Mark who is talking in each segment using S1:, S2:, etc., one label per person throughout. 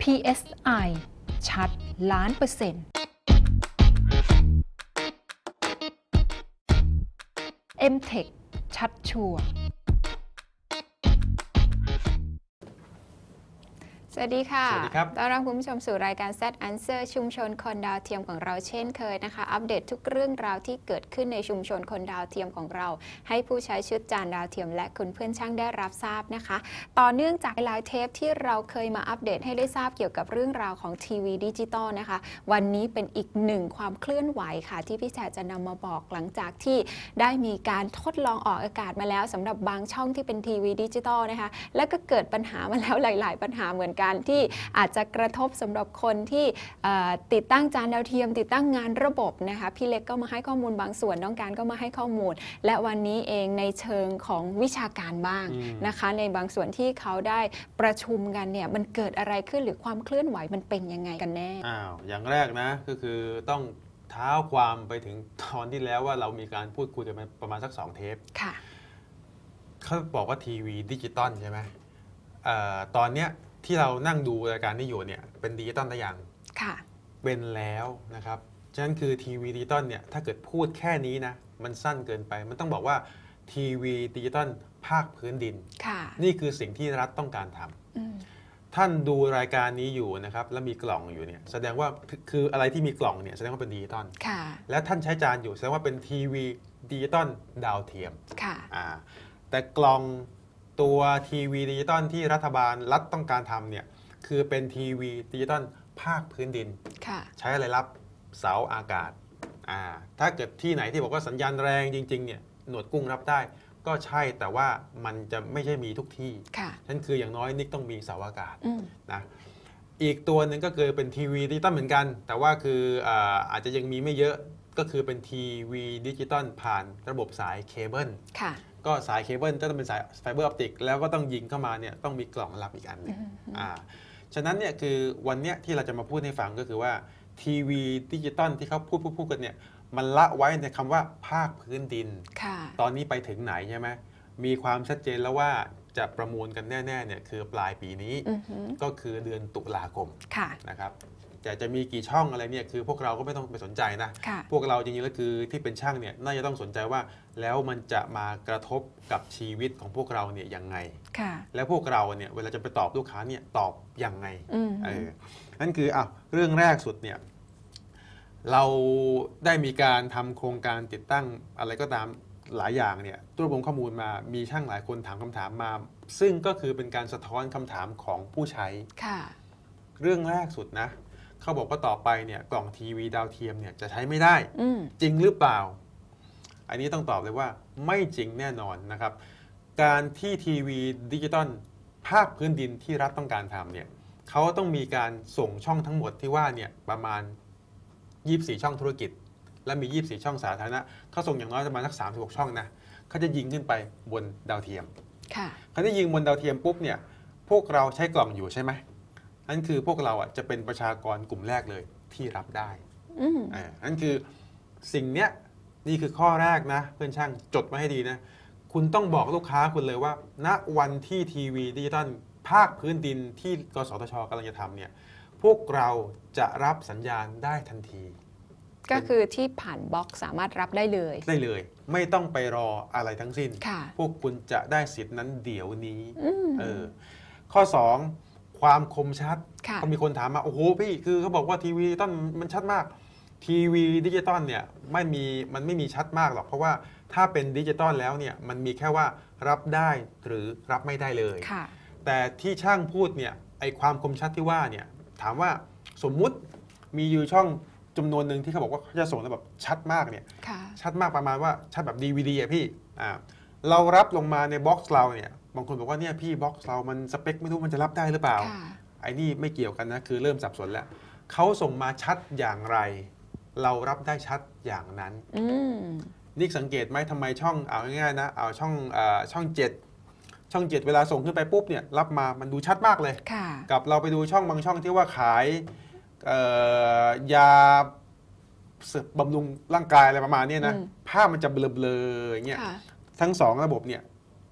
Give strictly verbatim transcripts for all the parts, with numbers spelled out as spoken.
S1: พี เอส ไอ ชัดล้านเปอร์เซ็นต์ เอ็ม เทค ชัดชัวร์
S2: สวัสดีค่ะ
S3: สวัสดีครับ
S2: ต้อนรับคุณผู้ชมสู่รายการ Z Answer ชุมชนคนดาวเทียมของเราเช่นเคยนะคะ อัปเดตทุกเรื่องราวที่เกิดขึ้นในชุมชนคนดาวเทียมของเรา ให้ผู้ใช้ชุดจานดาวเทียมและคุณเพื่อนช่างได้รับทราบนะคะ ต่อเนื่องจากหลายเทปที่เราเคยมาอัปเดตให้ได้ทราบเกี่ยวกับเรื่องราวของทีวีดิจิตอลนะคะ วันนี้เป็นอีกหนึ่งความเคลื่อนไหวค่ะที่พี่แฉจะนำมาบอกหลังจากที่ได้มีการทดลองออกอากาศมาแล้วสำหรับบางช่องที่เป็นทีวีดิจิตอลนะคะและก็เกิดปัญหามาแล้วหลาย ๆ ปัญหาเหมือนกันที่อาจจะกระทบสำหรับคนที่ติดตั้งจานดาวเทียมติดตั้งงานระบบนะคะพี่เล็กก็มาให้ข้อมูลบางส่วนน้องการก็มาให้ข้อมูลและวันนี้เองในเชิงของวิชาการบ้างนะคะในบางส่วนที่เขาได้ประชุมกันเนี่ยมันเกิดอะไรขึ้นหรือความเคลื่อนไหวมันเป็นยังไงกันแน่
S3: อ้าวอย่างแรกนะก็คือต้องเท้าความไปถึงตอนที่แล้วว่าเรามีการพูดคุยกันมาประมาณสักสองเทป
S2: ค่ะ
S3: เขาบอกว่าทีวีดิจิตอลใช่ไหมเอ่อตอนเนี้ยที่เรานั่งดูรายการนี้อยู่เนี่ยเป็นดิจิตอลได้ยัง
S2: ค่ะ
S3: เป็นแล้วนะครับฉะนั้นคือทีวีดิจิตอลเนี่ยถ้าเกิดพูดแค่นี้นะมันสั้นเกินไปมันต้องบอกว่าทีวีดิจิตอลภาคพื้นดิน
S2: ค่ะ
S3: นี่คือสิ่งที่รัฐต้องการทำท่านดูรายการนี้อยู่นะครับแล้วมีกล่องอยู่เนี่ยแสดงว่าคืออะไรที่มีกล่องเนี่ยแสดงว่าเป็นดิจิตอล
S2: ค่ะ
S3: และท่านใช้จานอยู่แสดงว่าเป็นทีวีดิจิตอลดาวเทียม
S2: ค่ะ
S3: อ่าแต่กล่องตัวทีวีดิจิตอลที่รัฐบาลรัฐต้องการทำเนี่ยคือเป็นทีวีดิจิตอลภาคพื้นดินใช้อะไรรับเสาอากาศอ่าถ้าเกิดที่ไหนที่บอกว่าสัญญาณแรงจริงๆเนี่ยหนวดกุ้งรับได้ก็ใช่แต่ว่ามันจะไม่ใช่มีทุกที่นั่นคืออย่างน้อยนิกต้องมีเสาอากาศนะอีกตัวหนึ่งก็คือเป็นทีวีดิจิตอลเหมือนกันแต่ว่าคืออาอาจจะยังมีไม่เยอะก็คือเป็นทีวีดิจิตอลผ่านระบบสายเคเบิลก็สายเคเบิลก็ต้องเป็นสายไฟเบอร์ออปติกแล้วก็ต้องยิงเข้ามาเนี่ยต้องมีกล่องรับอีกอันนึงอ่าฉะนั้นเนี่ยคือวันนี้ที่เราจะมาพูดให้ฟังก็คือว่าทีวีดิจิตอลที่เขาพูดพูดพูดกันเนี่ยมันละไว้ในคำว่าภาคพื้นดินตอนนี้ไปถึงไหนใช่ไหมมีความชัดเจนแล้วว่าจะประมูลกันแน่ๆเนี่ยคือปลายปีนี้ก็คือเดือนตุลาคมนะครับแต่จะมีกี่ช่องอะไรเนี่ยคือพวกเราก็ไม่ต้องไปสนใจนะพวกเราจริงๆแล้วคือที่เป็นช่างเนี่ยน่าจะต้องสนใจว่าแล้วมันจะมากระทบกับชีวิตของพวกเราเนี่ยยังไงแล้วพวกเราเนี่ยเวลาจะไปตอบลูกค้าเนี่ยตอบยังไงเออนั่นคืออ่ะเรื่องแรกสุดเนี่ยเราได้มีการทำโครงการติดตั้งอะไรก็ตามหลายอย่างเนี่ยรวบรวมข้อมูลมามีช่างหลายคนถามคำถามมาซึ่งก็คือเป็นการสะท้อนคำถามของผู้ใช้เรื่องแรกสุดนะเขาบอกว่าต่อไปเนี่ยกล่องทีวีดาวเทียมเนี่ยจะใช้ไม่ได้จริงหรือเปล่าอันนี้ต้องตอบเลยว่าไม่จริงแน่นอนนะครับการที่ทีวีดิจิตอลภาคพื้นดินที่รัฐต้องการทำเนี่ยเขาต้องมีการส่งช่องทั้งหมดที่ว่าเนี่ยประมาณยี่สิบสี่ช่องธุรกิจและมียี่สิบสี่ช่องสาธารณะเขาส่งอย่างน้อยประมาณสักสามสิบหกช่องนะเขาจะยิงขึ้นไปบนดาวเทียมเขาจะยิงบนดาวเทียมปุ๊บเนี่ยพวกเราใช้กล่องอยู่ใช่ไหมนั่นคือพวกเราอ่ะจะเป็นประชากรกลุ่มแรกเลยที่รับได้อ่านั่นคือสิ่งเนี้ยนี่คือข้อแรกนะเพื่อนช่างจดไว้ให้ดีนะคุณต้องบอกลูกค้าคุณเลยว่าณวันที่ทีวีดิจิตอลภาคพื้นดินที่กสทชกำลังจะทำเนี่ยพวกเราจะรับสัญญาณได้ทันที
S2: ก็คือที่ผ่านบล็อกสามารถรับได้เลย
S3: ได้เลยไม่ต้องไปรออะไรทั้งสิ้นพวกคุณจะได้สิทธินั้นเดี๋ยวนี้เออข้อสองความคมชัดก็มีคนถามมาโอ้โหพี่คือเขาบอกว่าทีวีดิจิตอลมันชัดมากทีวีดิจิตอลเนี่ยไม่มีมันไม่มีชัดมากหรอกเพราะว่าถ้าเป็นดิจิตอลแล้วเนี่ยมันมีแค่ว่ารับได้หรือรับไม่ได้เลยแต่ที่ช่างพูดเนี่ยไอความคมชัดที่ว่าเนี่ยถามว่าสมมุติมีอยู่ช่องจำนวนหนึ่งที่เขาบอกว่าเขาจะส่งแบบชัดมากเนี่ยชัดมากประมาณว่าชัดแบบ ดี วี ดี อ่ะพี่อ่าเรารับลงมาในบ็อกซ์เราเนี่ยบางคนบอกว่าเนี่ยพี่บ็อกซ์เรามันสเปคไม่รู้มันจะรับได้หรือเปล่าไอ้นี่ไม่เกี่ยวกันนะคือเริ่มสับสนแล้วเขาส่งมาชัดอย่างไรเรารับได้ชัดอย่างนั้นนี่สังเกตไหมทำไมช่องเอาง่ายๆนะเอาช่องช่องเจ็ดช่องเจ็ดเวลาส่งขึ้นไปปุ๊บเนี่ยรับมามันดูชัดมากเลยกับเราไปดูช่องบางช่องที่ว่าขายยาบำรุงร่างกายอะไรประมาณนี้นะภาพมันจะเบลอๆอย่างเงี้ยทั้งสองระบบเนี่ย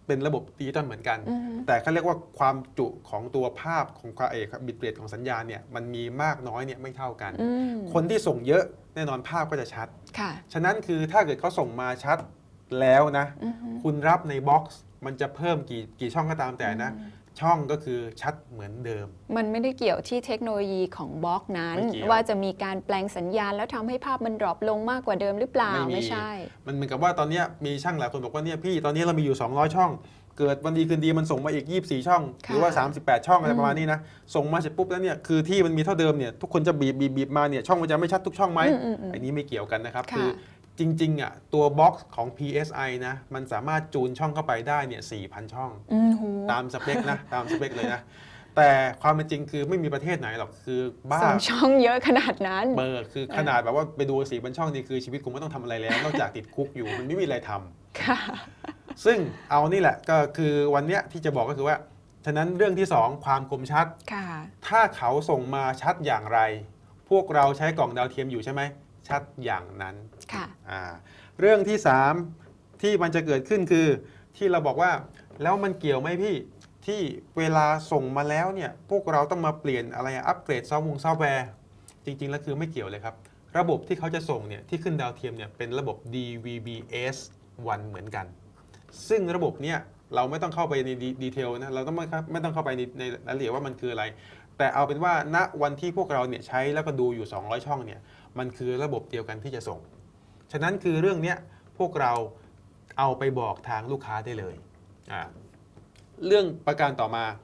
S3: เป็นระบบดิจิตอลเหมือนกันแต่เขาเรียกว่าความจุของตัวภาพของความเอกบิตเรทของสัญญาณเนี่ยมันมีมากน้อยเนี่ยไม่เท่ากันคนที่ส่งเยอะแน่นอนภาพก็จะชัดฉะนั้นคือถ้าเกิดเขาส่งมาชัดแล้วนะคุณรับในบ็อกซ์มันจะเพิ่มกี่กี่ช่องก็ตามแต่นะช่องก็คือชัดเหมือนเดิม
S2: มันไม่ได้เกี่ยวที่เทคโนโลยีของบล็อกนั้นว่าจะมีการแปลงสัญญาณแล้วทำให้ภาพมันดรอปลงมากกว่าเดิมหรือเปล่า ไม่, ไม่ใช่
S3: มันเหมือนกับว่าตอนนี้มีช่างหลายคนบอกว่าเนี่ยพี่ตอนนี้เรามีอยู่สองร้อยช่องเกิดวันดีคืนดีมันส่งมาอีกยี่สิบสี่ช่องหรือว่าสามสิบแปดช่องอะไรประมาณนี้นะส่งมาเสร็จปุ๊บแล้วเนี่ยคือที่มันมีเท่าเดิมเนี่ยทุกคนจะบีบบีบบีบมาเนี่ยช่องมันจะไม่ชัดทุกช่องไหมอันนี้ไม่เกี่ยวกันนะครับคือจริงๆอ่ะตัวบ็อกซ์ของ พี เอส ไอ นะมันสามารถจูนช่องเข้าไปได้เนี่ย สี่พัน ช่องตามสเปคนะตามสเปคเลยนะแต่ความเป็นจริงคือไม่มีประเทศไหนหรอกคือบ้า
S2: สองช่องเยอะขนาดนั้น
S3: เบอร์คือขนาดแบบว่าไปดูสี่พันช่องนี่คือชีวิตคงไม่ต้องทำอะไรแล้วนอกจากติดคุกอยู่มันไม่มีอะไรทำซึ่งเอานี่แหละก็คือวันเนี้ยที่จะบอกก็คือว่าฉะนั้นเรื่องที่สองความคมชัดถ้าเขาส่งมาชัดอย่างไรพวกเราใช้กล่องดาวเทียมอยู่ใช่ไหมชัดอย่างนั้นเรื่องที่สามที่มันจะเกิดขึ้นคือที่เราบอกว่าแล้วมันเกี่ยวไหมพี่ที่เวลาส่งมาแล้วเนี่ยพวกเราต้องมาเปลี่ยนอะไรอัปเกรดซอฟต์วงซอฟต์แวร์จริงๆแล้วคือไม่เกี่ยวเลยครับระบบที่เขาจะส่งเนี่ยที่ขึ้นดาวเทียมเนี่ยเป็นระบบ ดี วี บี เอส วันเหมือนกันซึ่งระบบเนี่ยเราไม่ต้องเข้าไปในดีเทลนะเราต้องไม่ไม่ต้องเข้าไปในในรายละเอียดว่ามันคืออะไรแต่เอาเป็นว่าณวันที่พวกเราเนี่ยใช้แล้วก็ดูอยู่สองร้อยช่องเนี่ยมันคือระบบเดียวกันที่จะส่งฉะนั้นคือเรื่องนี้พวกเราเอาไปบอกทางลูกค้าได้เลยอ่าเรื่องประการต่อมา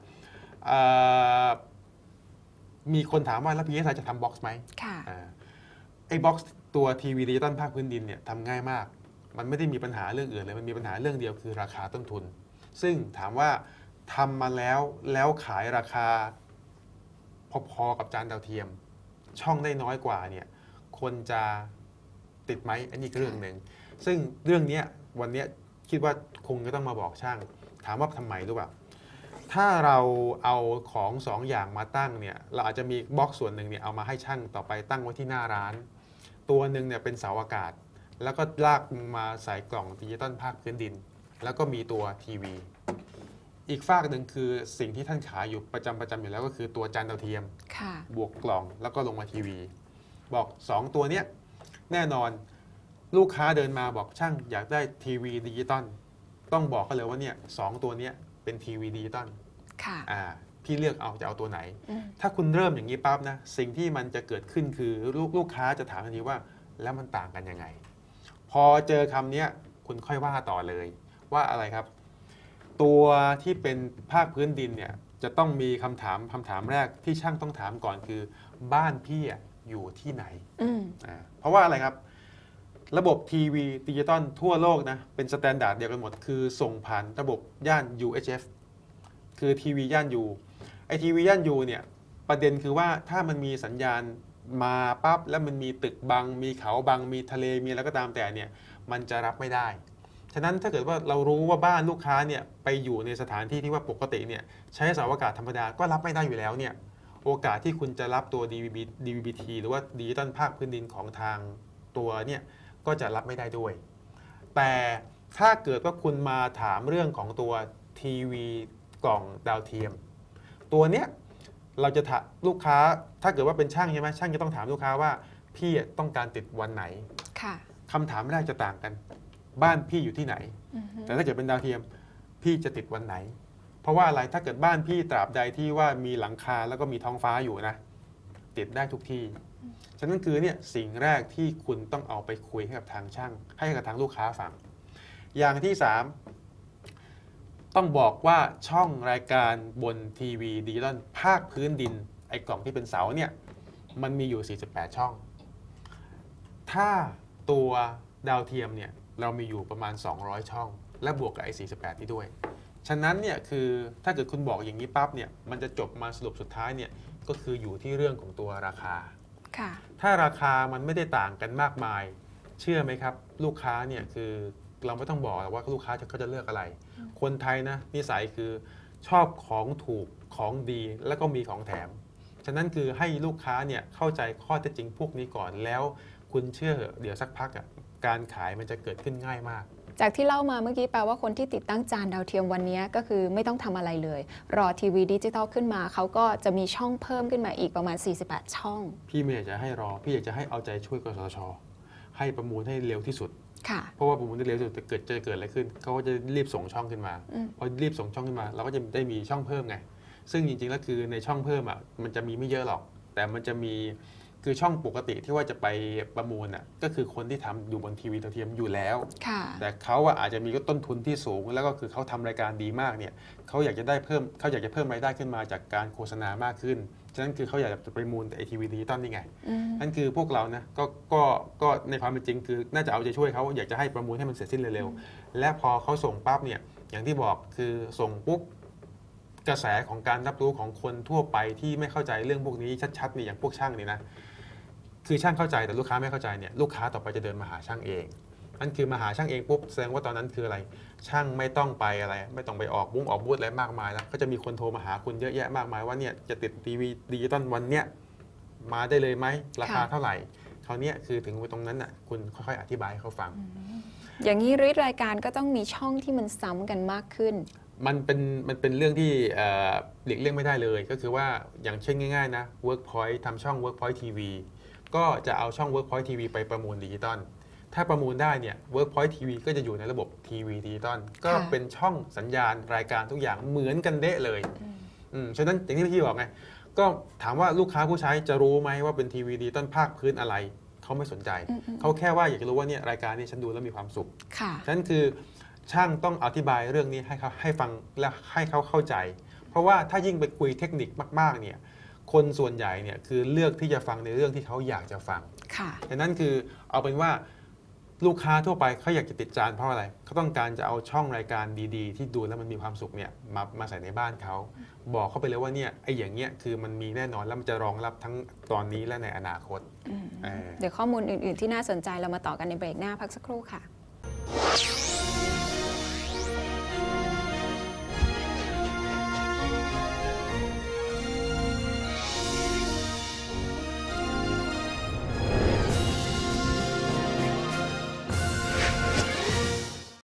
S3: มีคนถามว่าแล้ว พี เอส ไอ จะทำบ็อกซ์ไหม
S2: ค่ะ
S3: ไอ้บ็อกซ์ตัวทีวีดิจิตอลภาคพื้นดินเนี่ยทำง่ายมากมันไม่ได้มีปัญหาเรื่องอื่นเลยมันมีปัญหาเรื่องเดียวคือราคาต้นทุนซึ่งถามว่าทำมาแล้วแล้วขายราคาพอๆกับจานดาวเทียมช่องได้น้อยกว่าเนี่ยคนจะติดไหมอันนี้ก็เรื่องหนึ่งซึ่งเรื่องนี้วันนี้คิดว่าคงจะต้องมาบอกช่างถามว่าทำไมรู้ป่ะถ้าเราเอาของสองอย่างมาตั้งเนี่ยเราอาจจะมีบล็อกส่วนหนึ่งเนี่ยเอามาให้ช่างต่อไปตั้งไว้ที่หน้าร้านตัวหนึ่งเนี่ยเป็นเสาอากาศแล้วก็ลากมาใส่กล่องดิจิตอลภาคพื้นดินแล้วก็มีตัวทีวีอีกฝากหนึ่งคือสิ่งที่ท่านขายอยู่ประจำประจำอยู่แล้วก็คือตัวจานดาวเทียมบวกกล่องแล้วก็ลงมาทีวีบอกสองตัวเนี้ยแน่นอนลูกค้าเดินมาบอกช่างอยากได้ทีวีดิจิตอลต้องบอกเขาเลยว่าเนี่ยสองตัวนี้เป็นทีวีดิจิตอลอ่าพี่เลือกเอาจะเอาตัวไหนถ้าคุณเริ่มอย่างนี้ปั๊บนะสิ่งที่มันจะเกิดขึ้นคือลูกลูกค้าจะถามทันทีว่าแล้วมันต่างกันยังไงพอเจอคำนี้คุณค่อยว่าต่อเลยว่าอะไรครับตัวที่เป็นภาคพื้นดินเนี่ยจะต้องมีคำถามคำถามแรกที่ช่างต้องถามก่อนคือบ้านพี่อยู่ที่ไหนอ่าเพราะว่าอะไรครับระบบทีวีดิจิตอลทั่วโลกนะเป็นสแตนดาร์ดเดียวกันหมดคือส่งผ่านระบบย่าน ยู เอช เอฟ คือทีวีย่าน U ไอทีวีย่าน U เนี่ยประเด็นคือว่าถ้ามันมีสัญญาณมาปั๊บแล้วมันมีตึกบังมีเขาบังมีทะเลมีอะไรก็ตามแต่เนี่ยมันจะรับไม่ได้ฉะนั้นถ้าเกิดว่าเรารู้ว่าบ้านลูกค้าเนี่ยไปอยู่ในสถานที่ที่ว่าปกติเนี่ยใช้เสาอากาศธรรมดาก็รับไม่ได้อยู่แล้วเนี่ยโอกาสที่คุณจะรับตัว ดี วี บี ดี วี บี ที หรือว่าดิจิตอลภาคพื้นดินของทางตัวเนี่ยก็จะรับไม่ได้ด้วยแต่ถ้าเกิดว่าคุณมาถามเรื่องของตัวทีวีกล่องดาวเทียมตัวเนี้ยเราจะถามลูกค้าถ้าเกิดว่าเป็นช่างใช่ไหมช่างจะต้องถามลูกค้าว่าพี่ต้องการติดวันไหนคำถามแรกจะต่างกันบ้านพี่อยู่ที่ไหน uh-huh. แต่ถ้าเกิดเป็นดาวเทียมพี่จะติดวันไหนเพราะว่าอะไรถ้าเกิดบ้านพี่ตราบใดที่ว่ามีหลังคาแล้วก็มีท้องฟ้าอยู่นะติดได้ทุกที่ uh-huh. ฉะนั้นคือเนี่ยสิ่งแรกที่คุณต้องเอาไปคุยให้กับทางช่างให้กับทางลูกค้าฟังอย่างที่สามต้องบอกว่าช่องรายการบนทีวีดิจิตอลภาคพื้นดินไอ้กล่องที่เป็นเสาเนี่ยมันมีอยู่สี่สิบแปดช่องถ้าตัวดาวเทียมเนี่ยเรามีอยู่ประมาณสองร้อยช่องและบวกกับไอ้สี่สิบแปดนี้ด้วยฉะนั้นเนี่ยคือถ้าเกิดคุณบอกอย่างนี้ปั๊บเนี่ยมันจะจบมาสรุปสุดท้ายเนี่ยก็คืออยู่ที่เรื่องของตัวราคาถ้าราคามันไม่ได้ต่างกันมากมายเชื่อไหมครับลูกค้าเนี่ยคือเราไม่ต้องบอกว่าลูกค้าเขาจะเลือกอะไรคนไทยนะนิสัยคือชอบของถูกของดีแล้วก็มีของแถมฉะนั้นคือให้ลูกค้าเนี่ยเข้าใจข้อเท็จจริงพวกนี้ก่อนแล้วคุณเชื่อเดี๋ยวสักพักอ่ะการขายมันจะเกิดขึ้นง่ายมาก
S2: จากที่เล่ามาเมื่อกี้แปลว่าคนที่ติดตั้งจานดาวเทียมวันนี้ก็คือไม่ต้องทำอะไรเลยรอทีวีดิจิตอลขึ้นมาเขาก็จะมีช่องเพิ่มขึ้นมาอีกประมาณสี่สิบแปดช่อง
S3: พี่ไม่อยากจะให้รอพี่อยากจะให้เอาใจช่วยกสทช.ให้ประมูลให้เร็วที่สุดเพราะว่าประมูลได้เร็วที่สุดจะเกิดจะเกิดอะไรขึ้นเขาก็จะรีบส่งช่องขึ้นมาพอรีบส่งช่องขึ้นมาเราก็จะได้มีช่องเพิ่มไงซึ่งจริงๆแล้วคือในช่องเพิ่มอ่ะมันจะมีไม่เยอะหรอกแต่มันจะมีคือช่องปกติที่ว่าจะไปประมูลอ่ะก็คือคนที่ทำอยู่บนทีวีดาวเทียมอยู่แล้วแต่เขาอ่ะอาจจะมีต้นทุนที่สูงแล้วก็คือเขาทำรายการดีมากเนี่ยเขาอยากจะได้เพิ่มเขาอยากจะเพิ่มรายได้ขึ้นมาจากการโฆษณามากขึ้นฉะนั้นคือเขาอยากจะประมูลไอทีวีดิจิตอลนี่ไงนั่นคือพวกเรานะก็ก็ก็ในความเป็นจริงคือน่าจะเอาใจช่วยเขาอยากจะให้ประมูลให้มันเสร็จสิ้นเร็วๆและพอเขาส่งปั๊บเนี่ยอย่างที่บอกคือส่งปุ๊บกระแสของการรับรู้ของคนทั่วไปที่ไม่เข้าใจเรื่องพวกนี้ชัดๆนี่อย่างพวกช่างนี่นะคือช่างเข้าใจแต่ลูกค้าไม่เข้าใจเนี่ยลูกค้าต่อไปจะเดินมาหาช่างเองนั่นคือมาหาช่างเองปุ๊บแสดงว่าตอนนั้นคืออะไรช่างไม่ต้องไปอะไรไม่ต้องไปออกบุ้งออกบูธอะไรมากมายแล้วก็จะมีคนโทรมาหาคุณเยอะแยะมากมายว่าเนี่ยจะติดทีวีดิจิตอลวันเนี้ยมาได้เลยไหมราคาเท่าไหร่คราวนี้คือถึงตรงนั้นน่ะคุณค่อยๆอธิบายให้เขาฟัง
S2: อย่างนี้รายการก็ต้องมีช่องที่มันซ้ำกันมากขึ้น
S3: มันเป็นมันเป็นเรื่องที่หลีกเลี่ยงไม่ได้เลยก็คือว่าอย่างเช่นง่ายๆนะ Workpoint ทำช่อง Workpoint ที วี ก็จะเอาช่อง Workpoint ที วี ไปประมูลดิจิตอลถ้าประมูลได้เนี่ย Workpoint ที วี ก็จะอยู่ในระบบทีวีดิจิตอลก็เป็นช่องสัญญาณรายการทุกอย่างเหมือนกันเดะเลยอืมฉะนั้นอย่างที่พี่บอกไงก็ถามว่าลูกค้าผู้ใช้จะรู้ไหมว่าเป็นทีวีดิจิตอลภาคพื้นอะไรเขาไม่สนใจเขาแค่ว่าอยากจะรู้ว่าเนี่ยรายการนี้ฉันดูแล้วมีความสุขฉะนั้นคือช่างต้องอธิบายเรื่องนี้ให้เขาให้ฟังและให้เขาเข้าใจเพราะว่าถ้ายิ่งไปคุยเทคนิคมากๆเนี่ยคนส่วนใหญ่เนี่ยคือเลือกที่จะฟังในเรื่องที่เขาอยากจะฟังดังนั้นคือเอาเป็นว่าลูกค้าทั่วไปเขาอยากจะติดจานเพราะอะไรเขาต้องการจะเอาช่องรายการดีๆที่ดูแล้วมันมีความสุขเนี่ยมามาใส่ในบ้านเขาบอกเขาไปเลยว่าเนี่ยไอ้อย่างเงี้ยคือมันมีแน่นอนแล้วมันจะรองรับทั้งตอนนี้และในอนาคต
S2: เดี๋ยวข้อมูลอื่นๆที่น่าสนใจเรามาต่อกันในเบรกหน้าพักสักครู่ค่ะ